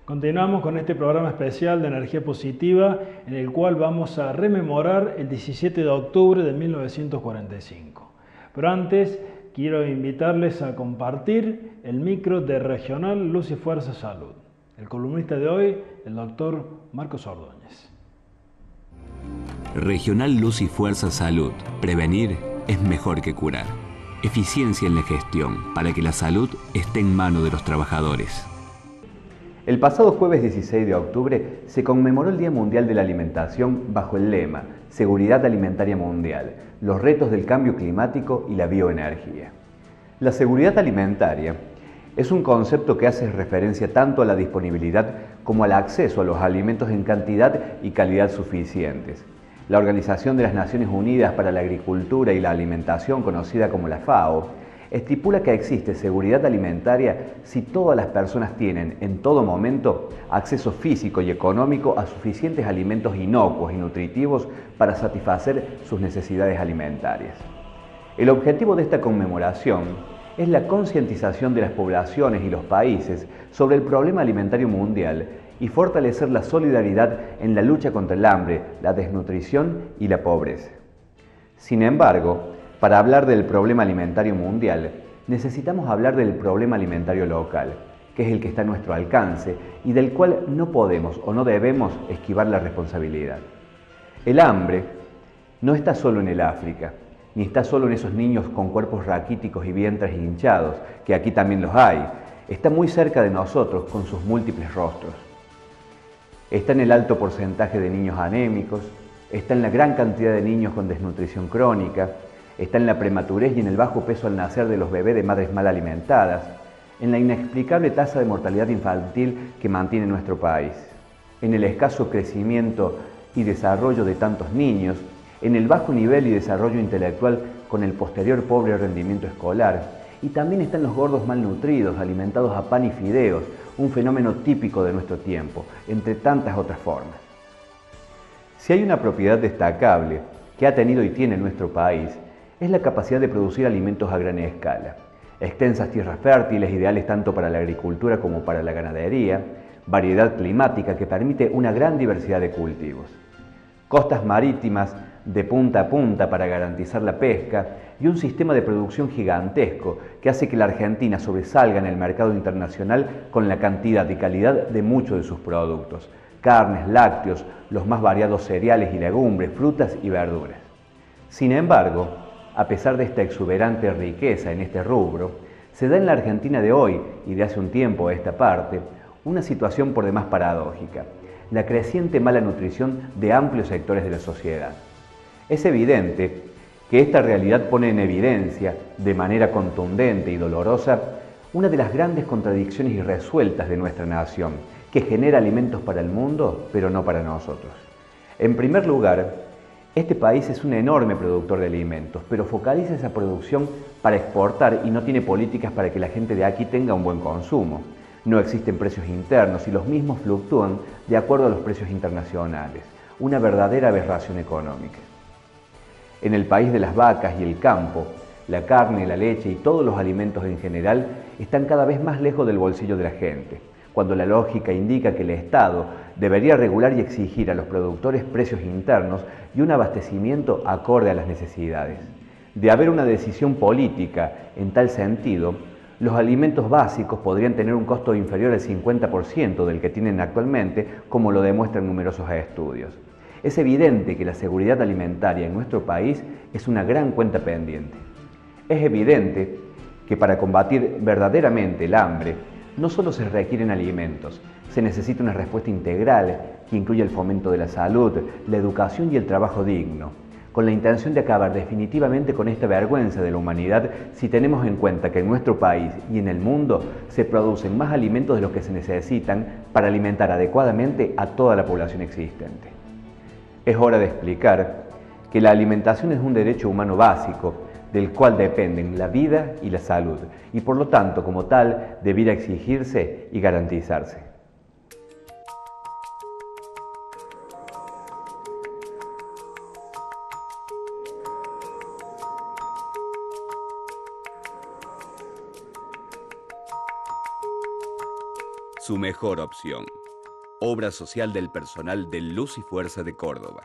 Continuamos con este programa especial de energía positiva en el cual vamos a rememorar el 17 de octubre de 1945. Pero antes quiero invitarles a compartir el micro de Regional Luz y Fuerza Salud. El columnista de hoy, el doctor Marcos Ordóñez. Regional Luz y Fuerza Salud. Prevenir es mejor que curar. Eficiencia en la gestión para que la salud esté en manos de los trabajadores. El pasado jueves 16 de octubre se conmemoró el Día Mundial de la Alimentación bajo el lema Seguridad Alimentaria Mundial, los retos del cambio climático y la bioenergía. La seguridad alimentaria es un concepto que hace referencia tanto a la disponibilidad como al acceso a los alimentos en cantidad y calidad suficientes. La Organización de las Naciones Unidas para la Agricultura y la Alimentación, conocida como la FAO, estipula que existe seguridad alimentaria si todas las personas tienen en todo momento acceso físico y económico a suficientes alimentos inocuos y nutritivos para satisfacer sus necesidades alimentarias. El objetivo de esta conmemoración es la concientización de las poblaciones y los países sobre el problema alimentario mundial y fortalecer la solidaridad en la lucha contra el hambre, la desnutrición y la pobreza. Sin embargo, para hablar del problema alimentario mundial, necesitamos hablar del problema alimentario local, que es el que está a nuestro alcance y del cual no podemos o no debemos esquivar la responsabilidad. El hambre no está solo en el África, ni está solo en esos niños con cuerpos raquíticos y vientres hinchados, que aquí también los hay. Está muy cerca de nosotros con sus múltiples rostros. Está en el alto porcentaje de niños anémicos, está en la gran cantidad de niños con desnutrición crónica, está en la prematurez y en el bajo peso al nacer de los bebés de madres mal alimentadas, en la inexplicable tasa de mortalidad infantil que mantiene nuestro país, en el escaso crecimiento y desarrollo de tantos niños, en el bajo nivel y desarrollo intelectual con el posterior pobre rendimiento escolar, y también están los gordos malnutridos, alimentados a pan y fideos, un fenómeno típico de nuestro tiempo, entre tantas otras formas. Si hay una propiedad destacable que ha tenido y tiene nuestro país, es la capacidad de producir alimentos a gran escala. Extensas tierras fértiles, ideales tanto para la agricultura como para la ganadería, variedad climática que permite una gran diversidad de cultivos, costas marítimas de punta a punta para garantizar la pesca y un sistema de producción gigantesco que hace que la Argentina sobresalga en el mercado internacional con la cantidad y calidad de muchos de sus productos, carnes, lácteos, los más variados cereales y legumbres, frutas y verduras. Sin embargo, a pesar de esta exuberante riqueza en este rubro, se da en la Argentina de hoy y de hace un tiempo a esta parte una situación por demás paradójica, la creciente mala nutrición de amplios sectores de la sociedad. Es evidente que esta realidad pone en evidencia, de manera contundente y dolorosa, una de las grandes contradicciones irresueltas de nuestra nación, que genera alimentos para el mundo, pero no para nosotros. En primer lugar, este país es un enorme productor de alimentos, pero focaliza esa producción para exportar y no tiene políticas para que la gente de aquí tenga un buen consumo. No existen precios internos y los mismos fluctúan de acuerdo a los precios internacionales. Una verdadera aberración económica. En el país de las vacas y el campo, la carne, la leche y todos los alimentos en general están cada vez más lejos del bolsillo de la gente, cuando la lógica indica que el Estado debería regular y exigir a los productores precios internos y un abastecimiento acorde a las necesidades. De haber una decisión política en tal sentido, los alimentos básicos podrían tener un costo inferior al 50% del que tienen actualmente, como lo demuestran numerosos estudios. Es evidente que la seguridad alimentaria en nuestro país es una gran cuenta pendiente. Es evidente que para combatir verdaderamente el hambre, no solo se requieren alimentos, se necesita una respuesta integral que incluya el fomento de la salud, la educación y el trabajo digno, con la intención de acabar definitivamente con esta vergüenza de la humanidad si tenemos en cuenta que en nuestro país y en el mundo se producen más alimentos de los que se necesitan para alimentar adecuadamente a toda la población existente. Es hora de explicar que la alimentación es un derecho humano básico, del cual dependen la vida y la salud, y por lo tanto, como tal, debiera exigirse y garantizarse. su mejor opción. Obra social del personal de Luz y Fuerza de Córdoba.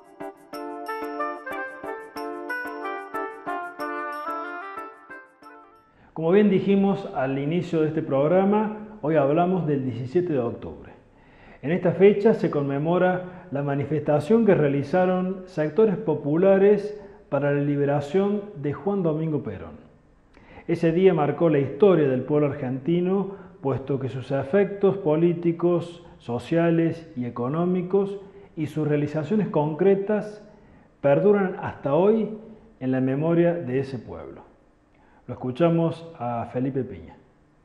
Como bien dijimos al inicio de este programa, hoy hablamos del 17 de octubre. En esta fecha se conmemora la manifestación que realizaron sectores populares para la liberación de Juan Domingo Perón. Ese día marcó la historia del pueblo argentino, puesto que sus efectos políticos, sociales y económicos y sus realizaciones concretas perduran hasta hoy en la memoria de ese pueblo. Lo escuchamos a Felipe Piña.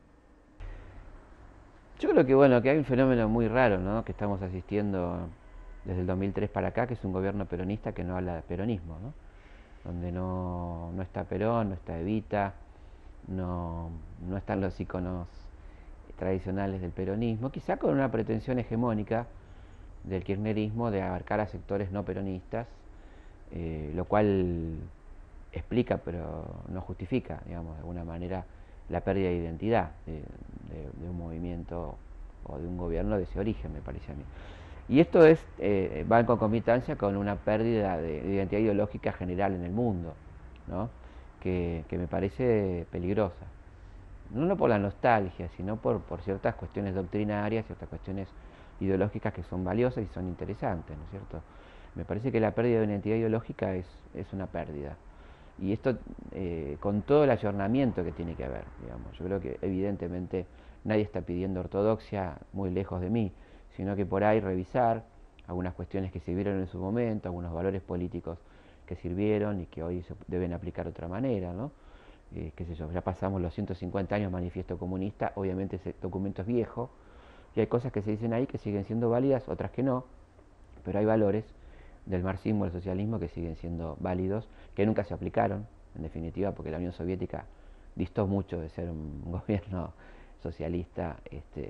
Yo creo que hay un fenómeno muy raro, ¿no?, que estamos asistiendo desde el 2003 para acá, que es un gobierno peronista que no habla de peronismo, ¿no?, donde no está Perón, no está Evita, no están los íconos tradicionales del peronismo, quizá con una pretensión hegemónica del kirchnerismo de abarcar a sectores no peronistas, lo cual explica pero no justifica, digamos, de alguna manera la pérdida de identidad de un movimiento o de un gobierno de ese origen, me parece a mí. Y esto va en concomitancia con una pérdida de identidad ideológica general en el mundo, ¿no?, que me parece peligrosa. No por la nostalgia, sino por ciertas cuestiones doctrinarias, ciertas cuestiones ideológicas que son valiosas y son interesantes, ¿no es cierto? Me parece que la pérdida de identidad ideológica es una pérdida. Y esto con todo el ayornamiento que tiene que haber, digamos. Yo creo que evidentemente nadie está pidiendo ortodoxia, muy lejos de mí, sino que por ahí revisar algunas cuestiones que sirvieron en su momento, algunos valores políticos que sirvieron y que hoy se deben aplicar de otra manera, ¿no? Qué sé yo, ya pasamos los 150 años manifiesto comunista, obviamente ese documento es viejo, y hay cosas que se dicen ahí que siguen siendo válidas, otras que no, pero hay valores del marxismo, del socialismo, que siguen siendo válidos, que nunca se aplicaron, en definitiva, porque la Unión Soviética distó mucho de ser un gobierno socialista,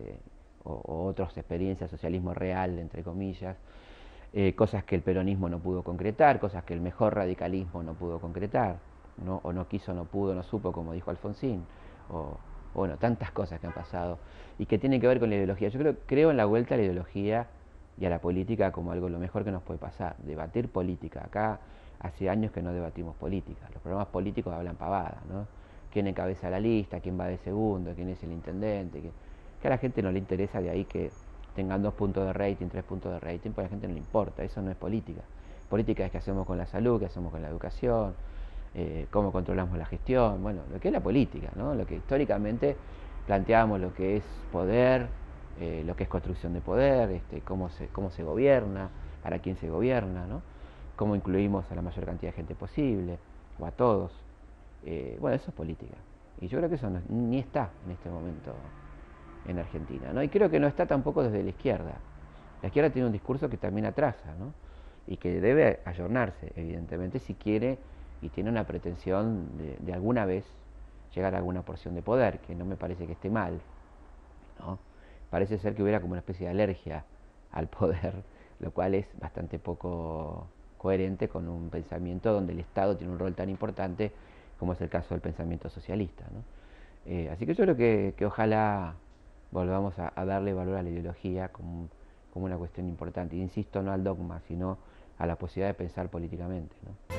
o otras experiencias, socialismo real, entre comillas, cosas que el peronismo no pudo concretar, cosas que el mejor radicalismo no pudo concretar, ¿no? O no quiso, no pudo, no supo, como dijo Alfonsín, o bueno, tantas cosas que han pasado y que tienen que ver con la ideología. Yo creo en la vuelta a la ideología y a la política como algo lo mejor que nos puede pasar, debatir política. Acá hace años que no debatimos política, los programas políticos hablan pavadas, ¿no? Quién encabeza la lista, quién va de segundo, quién es el intendente, que a la gente no le interesa, de ahí que tengan 2 puntos de rating, 3 puntos de rating, pues a la gente no le importa, eso no es política. Política es qué hacemos con la salud, qué hacemos con la educación, cómo controlamos la gestión, bueno, lo que es la política, ¿no? Lo que históricamente planteamos, lo que es poder, lo que es construcción de poder, cómo se gobierna, para quién se gobierna, ¿no? Cómo incluimos a la mayor cantidad de gente posible, o a todos. Bueno, eso es política. Y yo creo que eso ni está en este momento en Argentina, ¿no? Y creo que no está tampoco desde la izquierda. La izquierda tiene un discurso que también atrasa, ¿no?, y que debe ayornarse, evidentemente, si quiere y tiene una pretensión de alguna vez llegar a alguna porción de poder, que no me parece que esté mal, ¿no? Parece ser que hubiera como una especie de alergia al poder, lo cual es bastante poco coherente con un pensamiento donde el Estado tiene un rol tan importante como es el caso del pensamiento socialista, ¿no? Así que yo creo que ojalá volvamos a darle valor a la ideología como una cuestión importante. Y insisto, no al dogma, sino a la posibilidad de pensar políticamente, ¿no?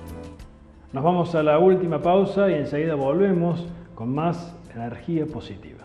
Nos vamos a la última pausa y enseguida volvemos con más energía positiva.